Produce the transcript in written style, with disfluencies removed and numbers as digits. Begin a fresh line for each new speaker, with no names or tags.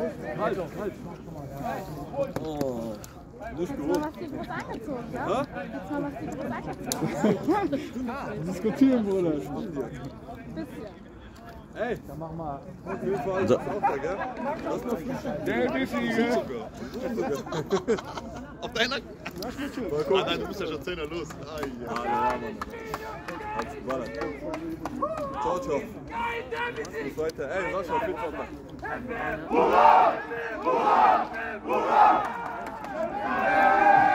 Halt. Oh. Nicht gut.
Jetzt mal was die groß angezogen, ja? Jetzt mal was die groß angezogen.
Diskutieren, Bruder.
Bisschen.
Ey, dann mach mal. Auf jeden Fall ist auch da, gell? Lass mal frühstücken. Der Wichtige.
Auf deiner? Ah nein, du bist ja schon 10 los. Ah, ja, Mann.
Ciao, ciao. Bis weiter. Ey, Sascha, viel Spaß.
Hurra!